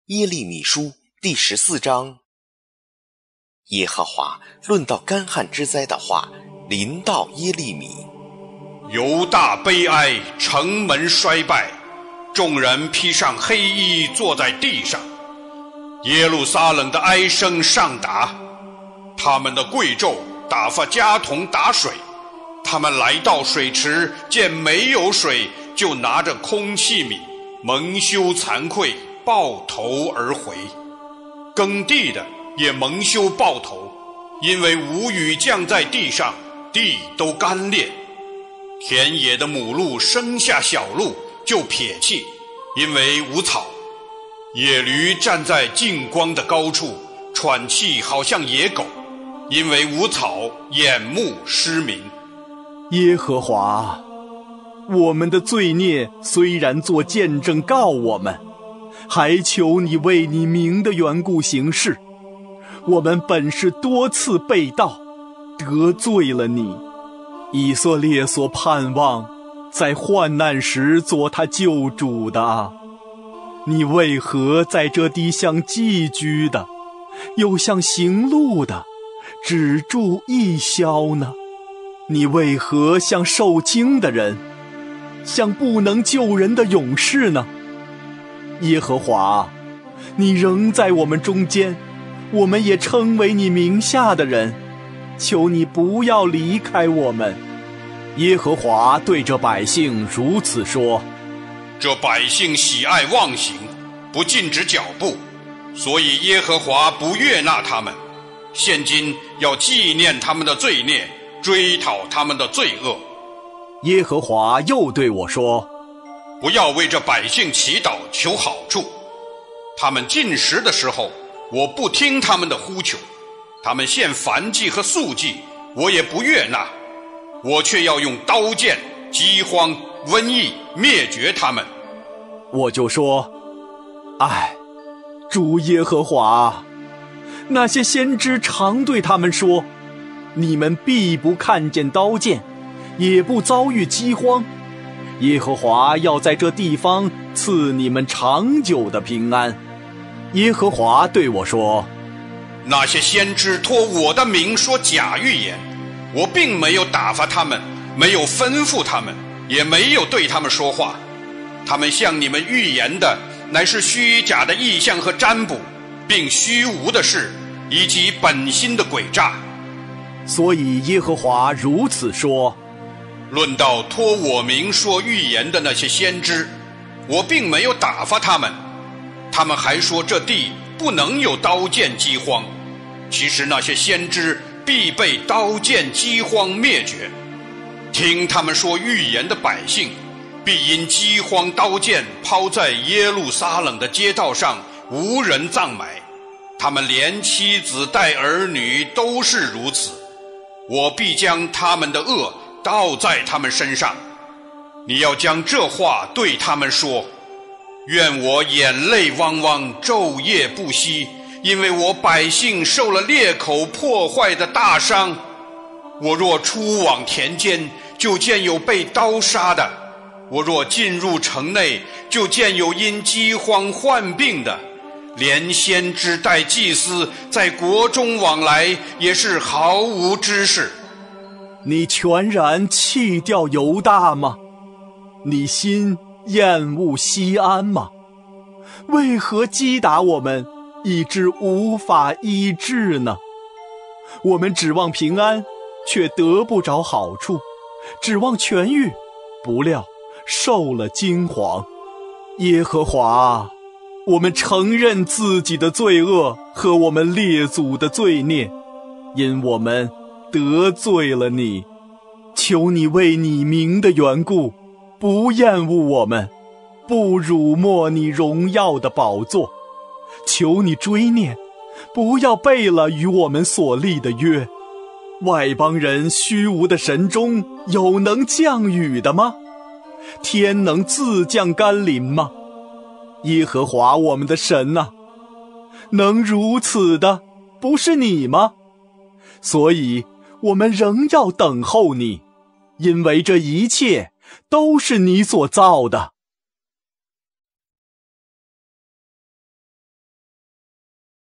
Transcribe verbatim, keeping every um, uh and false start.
耶利米书第十四章。耶和华论到干旱之灾的话临到耶利米。 犹大悲哀，城门衰败，众人披上黑衣坐在地上。耶路撒冷的哀声上达，他们的贵胄打发家童打水，他们来到水池，见没有水，就拿着空器皿，蒙羞惭愧，抱头而回。耕地的也蒙羞抱头，因为无雨降在地上，地都干裂。田野的母鹿生下小鹿就撇弃，因为无草。野驴站在近光的高处，喘气好像野狗，因为无草，眼目失明。 耶和华，我们的罪孽虽然作见证告我们，还求你为你名的缘故行事。我们本是多次背道，得罪了你。以色列所盼望在患难时做他救主的啊，你为何在这地像寄居的，又像行路的，只住一宵呢？你为何像受惊的人，像不能救人的勇士呢？耶和华，你仍在我们中间，我们也称为你名下的人，求你不要离开我们。耶和华对这百姓如此说： 这百姓喜爱妄行，不禁止脚步，所以耶和华不悦纳他们。现今要纪念他们的罪孽，追讨他们的罪恶。 耶和华又对我说： 不要为这百姓祈祷求好处。他们进食的时候，我不听他们的呼求；他们献燔祭和素祭，我也不悦纳。我却要用刀剑、饥荒、瘟疫灭绝他们。 我就说：唉，主耶和华，那些先知常对他们说，你们必不看见刀剑，也不遭遇饥荒。耶和华要在这地方赐你们长久的平安。耶和华对我说： 那些先知托我的名说假预言，我并没有打发他们，没有吩咐他们，也没有对他们说话。他们向你们预言的乃是虚假的意象和占卜，并虚无的事，以及本心的诡诈。 所以耶和华如此说： 论到托我名说预言的那些先知，我并没有打发他们。他们还说这地不能有刀剑饥荒，其实那些先知必被刀剑饥荒灭绝。听他们说预言的百姓，必因饥荒刀剑抛在耶路撒冷的街道上，无人葬埋。他们连妻子带儿女都是如此。我必将他们的恶倒在他们身上。你要将这话对他们说：愿我眼泪汪汪，昼夜不息，因为我百姓受了裂口破坏的大伤。我若出往田间，就见有被刀杀的；我若进入城内，就见有因饥荒患病的。连先知带祭司在国中往来，也是毫无知识。 你全然弃掉犹大吗？你心厌恶西安吗？为何击打我们，以致无法医治呢？我们指望平安，却得不着好处；指望痊愈，不料受了惊惶。耶和华，我们承认自己的罪恶和我们列祖的罪孽，因我们得罪了你。求你为你名的缘故，不厌恶我们，不辱没你荣耀的宝座。求你追念，不要背了与我们所立的约。外邦人虚无的神中，有能降雨的吗？天能自降甘霖吗？耶和华我们的神啊，能如此的不是你吗？所以我们仍要等候你，因为这一切都是你所造的。